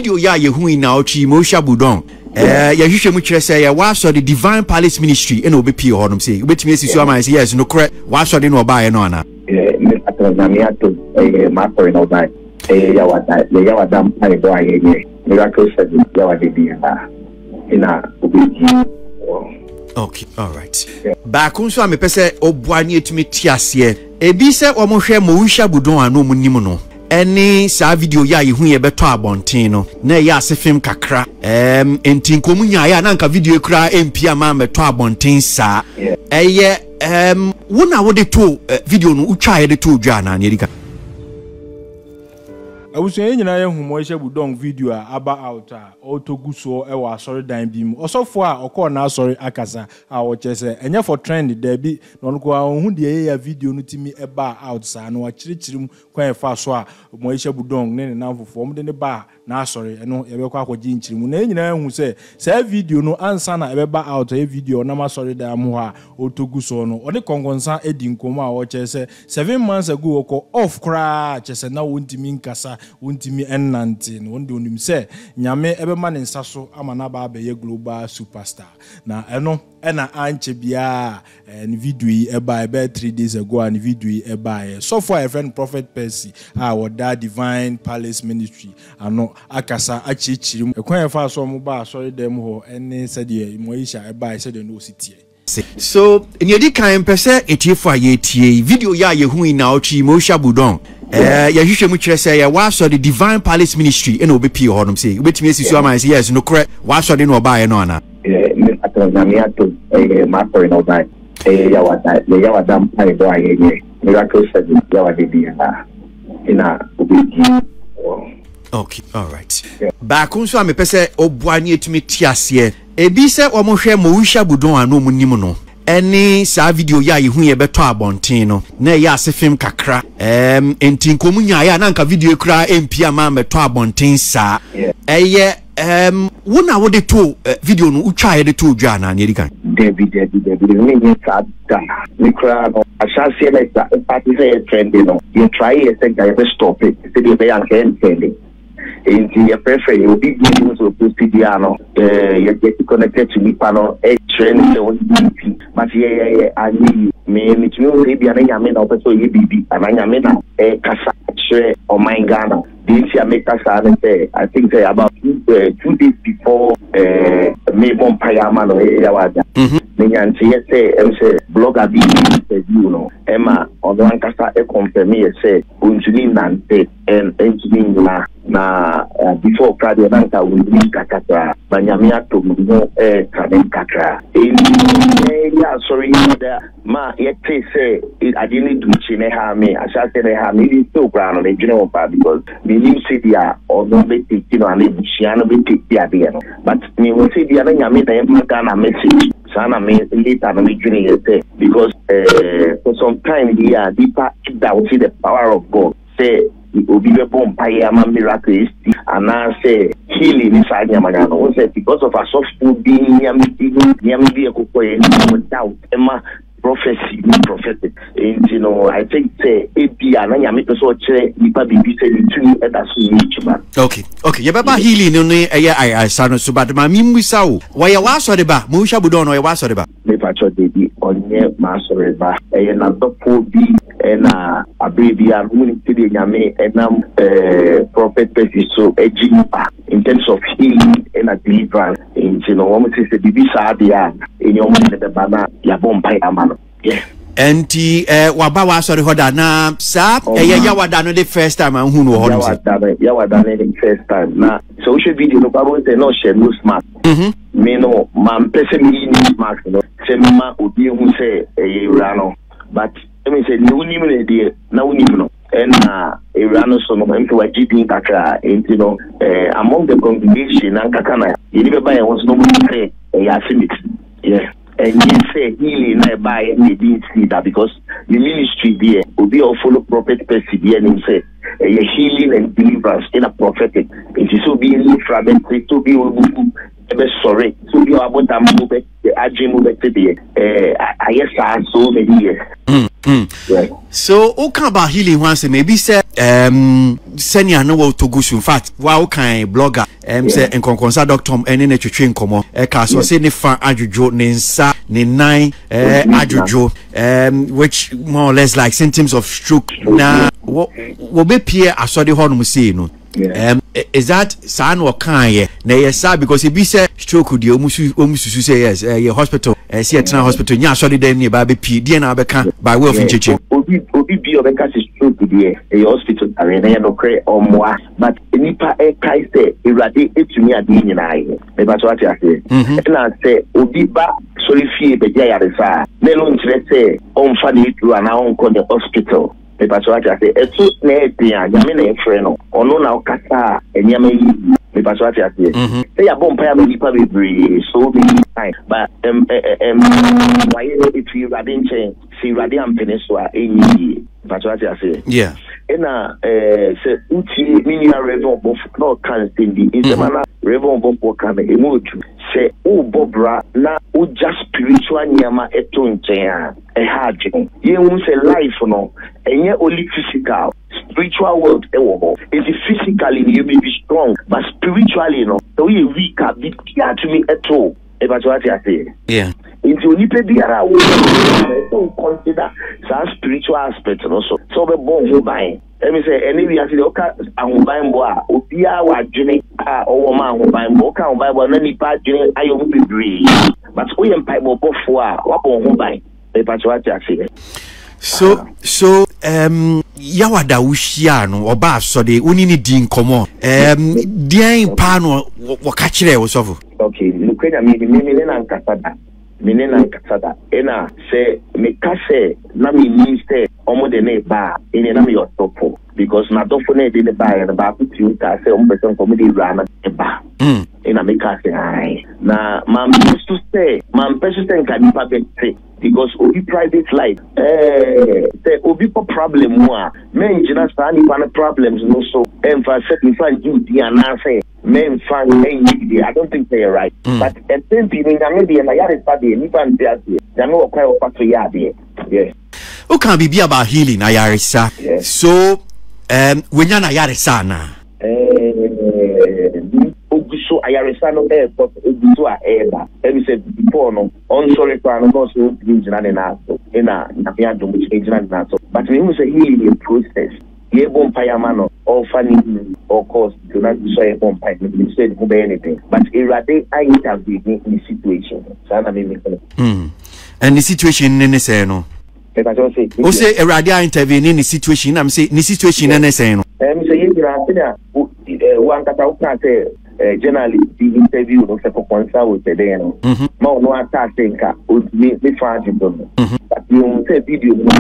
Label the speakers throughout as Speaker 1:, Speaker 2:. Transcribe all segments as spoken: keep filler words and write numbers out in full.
Speaker 1: video ya ye hu ina ochi Moesha Bodoung eh ya hwehwe mu kire say ya wa so the Divine Palace Ministry ena obepi honom say obetimi asisu ama say yes no correct wa so de no ba ye no ana
Speaker 2: eh me atrazamia to eh ma for no ba eh ya wa da ya wa dam ai do aye ye miracle said ya wa de bi na ina obepi.
Speaker 1: Okay, all right. Yeah. Back on so am pese obuani etumi tiase. Ebi se omo hwe Moesha Bodoung anu mu nim no. Eni sa video ya ye hu ye beto abonten no. Na ya asefim kakra. Em entinkomu nya ya na nka video kra empia ma beto abonten sa. Eye em wona wo de to video no utwa ye de to dwa na erika.
Speaker 3: I was saying, you know, Moesha Bodoung video about out auto guso e wa sorry dan bi mu also for a okọ na sorry akasa a wo chese enye for trend there bi no ko hu de ya video no timi e ba out sa no wa chirichirim kwan fa so a Moesha Bodoung ne ne namfofo mo de ne ba na sorry eno ye be kwa akọji nchirimu na enyina hu se say video no ansa na e be ba out e video na ma sorry dan mu ha auto guso no o de kongonsa edi nkomo a wo chese seven months ago okọ off kra chese na wontimi nkasa wontimi ennante no wonde onim se nyame ebe ma ne nsa so ama na ba be ye global superstar na eno ena anche bia en video yi eba ebe three days ago and video yi eba so for a friend prophet Percy ah what that Divine Palace Ministry ano akasa achichirim ekwan fa so mo ba sorry dem ho ene said ye Moesha eba said no sitie.
Speaker 1: So in yedi kan pese etifo ayetie video ya ye hu ina ochi Moesha Bodoung eh ya hwehwe mu kire say ya wa so the Divine Palace Ministry ena obepi honom say obetimi asisu ama say yes no correct wa so de no ba ye no ana
Speaker 2: eh me atrazamia to eh ma for no ba eh ya wa da ya wa dam ai do aye ye miracle said ya wa de bi na ina obepi.
Speaker 1: Okay, all right. Yeah. Back on so am pese obuani etumi tiase ebi se omo hwe Moesha Bodoung anu mu nim no. Eni sa video ya ye hu ye beto abonten no na ya asefim kakra em entinkomu nya ya na nka video kra empia ma beto abonten sa eye em wona wo de to video no utwa ye de to dwa na na erika
Speaker 2: David David David me ni sa da ni kra no asase like that party say trending no you try it think I will stop it say the be an trending in your prefer you be doing so post video no eh you get connected to me panel e trend so but yeah yeah I need me me to be an nyame na opeso ye bibi an nyame na e kasa share on my Ghana this year make kasa say I think say about two, uh, two days before eh me bon payama no e ya wada me nyanti say em say blogger bi interview no ema Kwadwo Nkansah e confirm me say wontumi nante en engineering na na before Kwadwo Nkansah wontumi kakata banyame ato mu eh kanen kakra eh ya sorry there ma yet say I didn't do chine ha me I shall say ha me so ground on general part because me nim say dia or no be take you know and bushia be take dia there no but me we say dia na nyame da em Ghana message sana me later na me dream say because uh, for some time here deeper that see the power of God say Obinim bomb paya ma miracle and now say healing inside Yamagano say because of a soft food being yamiti yamiti ekoko without Emma prophecy prophetic and you know I think say ebia na nyame so che nipa bibi say ni tuni eda so ni chuma.
Speaker 1: Okay okay ye baba healing no eh ai ai sa no so bad ma mi musa o wa ye wa so de ba Moesha Bodoung no ye wa so de ba
Speaker 2: me pa cho de bi onye ma so de ba eh na dopo bi na abebi a muni tede nyame enam eh prophet Percy so ejipa in terms of healing and a deliverance in you know what say bibi sa dia in your money the baba ya bompa amano yeah
Speaker 1: enti eh waba wa sorry hoda na sa eh ya wada no the first time an hu no ho no
Speaker 2: ya wada no the first time na so we should video no baba say no share no smart mhm me no man person me ni smart no say ma obi hu say eh rano but I mean say no ni me dey na woni no and uh Irano so no em to GhPage kakra you know eh among the congregation and kakana you never buy was no say eh asimit yeah and you say healing na buy any didn't see that because the ministry there will be all follow prophet Percy there and say eh healing and deliverance in a prophetic it is so being fragmented to be sorry to be about am adwemu betebe eh ayesa so many years.
Speaker 1: Mm. Mm. Yeah. So okay about healing once maybe say um senior no wo togusu in fact wa okay blogger um say enkonkonsa doctor ene na twetwe nkomo e ka so say ne fa adwojo ne nsa ne nan eh adwojo um which more or less like symptoms of stroke na wo be pie asode ho no say no. Yeah. Um, is that san or can na yes because it be say stroke the omusu omusu say yes uh, your hospital uh, see at hospital nya so dem near ba be p dey na be kan by way of ncheche
Speaker 2: obi obi bi obeka stroke the e hospital are na no kre omwa but nipa e kai say irade etumi ade nyina ye me ba so ati ase na say obi ba sorry fie be ja yare sa na lo nchire say on fa de tu ana on ko the hospital. Me paso ati ase etu na etia nyame na efre no ono na okasa enyama yi me paso ati ase say ya bompa ya me pa bebre so be time but em em why if you radin change see radian peninsula enyi paso ati ase
Speaker 1: yeah
Speaker 2: ena eh se uti mini Rev Obofour no can stand the is mana Rev Obofour kan emoju se o bobra na o just spiritual nyama eto nchen e hard ye hu se life no enye only physical spiritual world e wo is physically you may be strong but spiritually no so you weak bit ya to me eto e ba so ati ase
Speaker 1: yeah
Speaker 2: into nipa biara wo so consider some spiritual aspect no so so be born who by let me say any we actually oka ahoban bo a obia wa dwene a owo ma ahoban bo oka ahoban bo na nipa dwene ayo mu bebre but we empire bo bofo a wa bon ho ban e pa so ati ase
Speaker 1: so so um yawada wuhia no oba asode oni ni di nkomo um dien pa no wo ka kire wo sofo
Speaker 2: okay lukwenya mi mi mi na nkasada mine na nkasada ena se me kase na mi ni se omo de ne ba ene na mi yotopo because na dofo na de ne ba ya ba kuti uta se omo person ko mi di rana e ba mm ena me kase ai na mam to say mam person nka ni pa be because obi private life eh say obi po problem mo a men jina sa ni pa problems no so emphasis in fact you di anase men fan men I don't think they're right mm. but at the same time maybe na yare pade ni fan dey they no kwai o pato ya dey yes
Speaker 1: o kan bibi about healing na yare sa yes. So um when ya na yare sa na
Speaker 2: eh oguso ayare sa no eh but oguso a eba let say before no on sorry kwa no so jina na so ina na ya do mu jina na so but we must say healing process ye bon payamano or funny or cause do not show a bomb pipe instead of anything but irade I intervene in the situation sana me
Speaker 1: mm and the situation in say no o say irade I intervene in the situation am say the situation in say no
Speaker 2: em say ye gira tina one kata o kan say generally the interview no se konsa o te dey no ma no attack nka o me me fa do but you say video no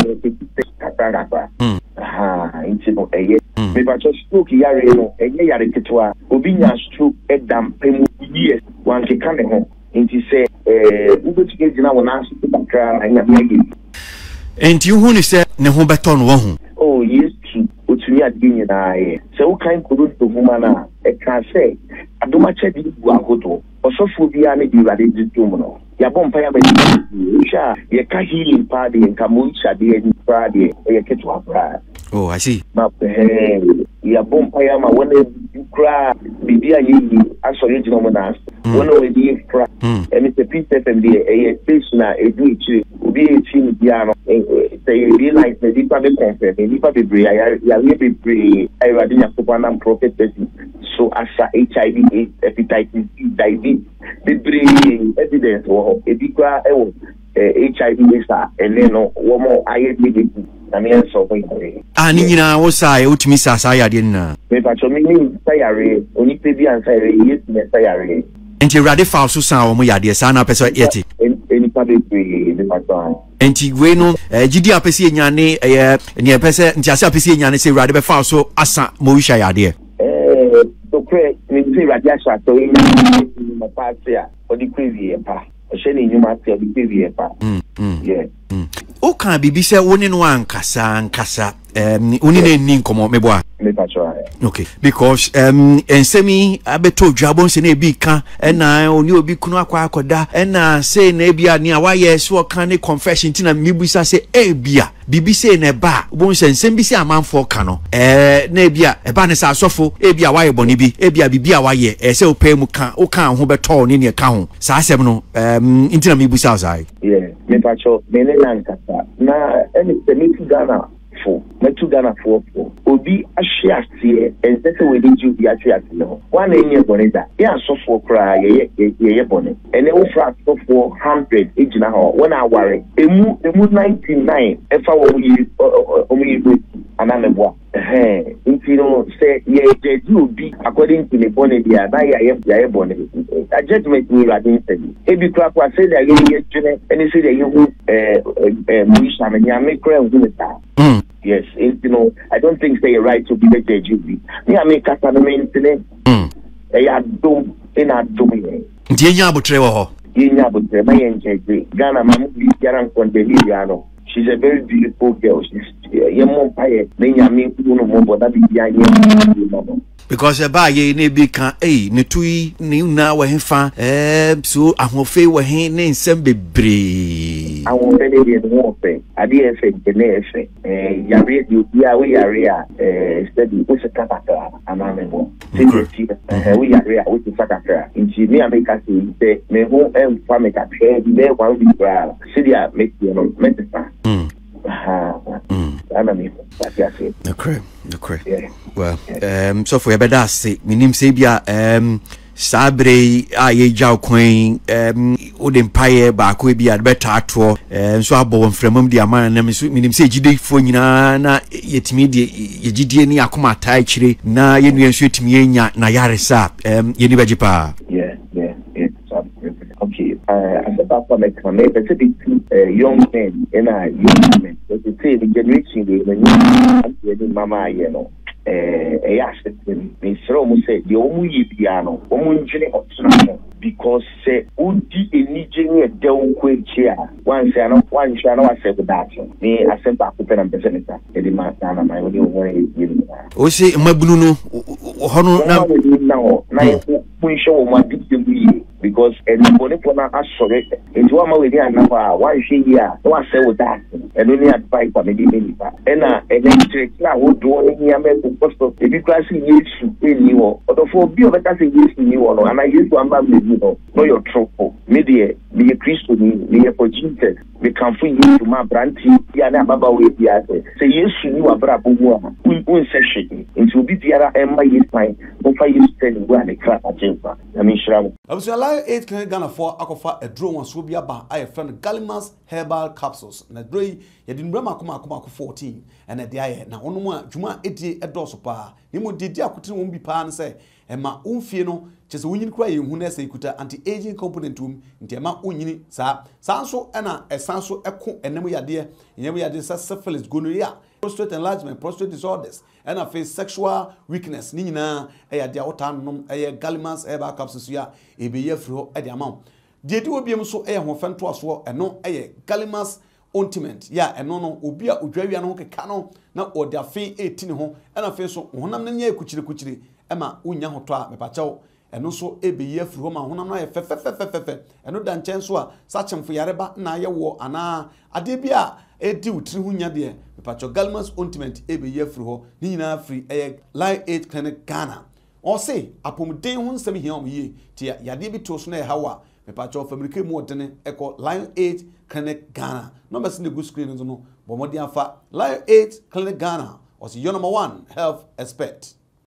Speaker 2: kata kata ah inchi no eye me ba cho stroke yare no eye yare tetwa obi nya stroke edam pemu years wan ke kan ho inchi say eh ubetu ke jina wona asu bakra na nya me
Speaker 1: enti hu ni say ne ho beton wo hu
Speaker 2: oh yes otumi adini na ye se wo kan kodo to huma na e ka say adoma chedi bu akoto osofo bia ne di rade ditum no ya bompa ya ba sha ye ka healing party nka Moesha de ni party e ketu abra
Speaker 1: oh I see
Speaker 2: ma eh ya bompa ya ma wona kra bibia yi aso ye jino mo na wona we di kra e mi se pizza fm de e space na e du ichi obi e chi ni bia no say realize the deeper the concept the deeper the brain ya ya be brain I rather ya kupana prophet Percy so as H I V AIDS hepatitis C diabetes the brain evidence wo e bi kwa e wo H I V AIDS and then no wo mo aye bi na me so ko yi
Speaker 1: ah ni nyina wo sai utimi sa sa ya de na
Speaker 2: me pa cho me ni sayare oni pe bi an sayare yes me sayare
Speaker 1: enti rade fa so san wo mo ya de sa na person yeti
Speaker 2: eni pa be bi me pa so
Speaker 1: enti we no gidi apese nyane eh ne pese enti ase apese nyane se rade be fa so asa Moesha ya de
Speaker 2: eh so kre ni ti rade asa to yi ma pa tia o di kwevi pa o she ni nyuma ti o di kwevi pa mm yeah
Speaker 1: o kan bibi se woni no ankasa ankasa um uni ne ni nkomo meboa
Speaker 2: me patro
Speaker 1: okay because um ensemi abeto dwabon se na ebi ka na oni obi kunu akwa akoda na say na ebia ni awaye so kan ne confession tina mibusa say ebia bibi say na ba bon se nsem bi se amanfo ka no eh na ebia eba ne sa asofo ebia waye boni bi ebia bibi awaye e se opay mu ka o kan ho beto ne ne ka ho sa asem no um intina mibusa sai
Speaker 2: yeah me patro me ne Nkansah na eni se mi Ghana for me to Ghana for obi ahia tie and say we dey do bi ahia tie no one enye boni da ya so for kra ye ye ye boni and e fra so for one hundred ejina ho when I worry emu emu ninety-nine e fa wo yi o mi yi anameboa eh nti no say ye dey do bi according to the boni dia na ya ye ya boni a judgment we are doing e bi kra kwa say that ye ye jene and say that you eh eh Moesha me ya me kra ngu ta
Speaker 1: mm
Speaker 2: yes, it, you know, I don't think they right to be the judge. Me, I make a maintenance.
Speaker 1: Hmm.
Speaker 2: They are doom in a domain.
Speaker 1: Dienya Butrewo.
Speaker 2: Dienya Butrewo. Ghana, Mamma, Yaran Condeliano. She's a very beautiful girl. She's a more pie. Then I mean, you know, but that is
Speaker 1: because e ba ye ne bi kan eh ne tui ne na wa hefa eh so ahofe wa he ne nsem bebre
Speaker 2: ahofe ne de no fe ade e fe ne e fe eh yare di obi a we yare a eh steady o se kataka amamebo se ti eh we yare a we se kataka inji me america se me ho em fa me ka tre di be wa bi bra se dia make you know metesa mm ha mm ana me that's it
Speaker 1: okay okay yeah. Well yeah. um so for your better say minim say bia um sabre aye jaw kwen um odempire ba ko bia better ato um so abo mframam dia man na minim say gide fo nyina na yetimi de yegidie ni akoma tai kire na yenu enso yetimi enya na yaresa um yeni beji pa
Speaker 2: yeah yeah it's okay uh as about for make me specific uh, young men and uh, young men so to say the generation they when you mama you know eh eh asete me sro mu say the omu yi bia no omu njene otuna because say udi enije ni edewo kwechi a wan say no wan sha no ase that me asempa akopena mpeseneta e di ma na my only one yi
Speaker 1: o say mabunu no hono na
Speaker 2: na na ye kun show mo adipte mu because anybody pona asore into one we dey anapa one she here no say with that and only advice for me dey me pa na electric na wo do ni ya me cost of the class yesu eni wo odofo bi o beta say yesu ni wo no and yesu amba me no no your trouble me dey me Christ ni me for Jesus me can for yesu ma branti ya na baba we bia say yesu ni wa bra bomu a un se shege into bi biara emma yesu fine no fa yesu tell we an accra agenda I mean shram
Speaker 4: Lion eight Ghana for Akofa a drone was will be about I friend Galimas herbal capsules and a dray yedin brema kuma kuma fourteen and a dia na ono mu juma edi edoso pa ni mu didi akotire won bi pa an say e ma umfie no chese wonyin kra ye hu na say kuta anti aging component um nti e ma onyini sa sanso e na e sanso eko enemu yade enemu yade syphilis gonorrhea prostate enlargement prostate disorders and a face sexual weakness ni nyina e yade otanom e Galimas herbal capsules ya e be ye fro e de amount de di obiem so e ho fento aso eno e Galimas ointment ya eno no obi a odwawia no keka no na ode afi eighteen ho na afi so honam na nya ekuchire kuchire e ma unya hoto a mepachew eno so e be ye fro ma honam na ye fefefefefe eno da nchen so a sachemfo yareba na ye wo ana ade bi a edi utiri hunya de mepachew Galimas ointment e be ye fro ho ni nyina free e Lion eight Clinic Ghana o say apomden hu nsem hia om ye ti yade bi to so na e hawa mepachew family mu odene eko Lion eight Clinic Ghana numbers in the good screen no bomodi afa Lion eight Clinic Ghana was your number one health expert.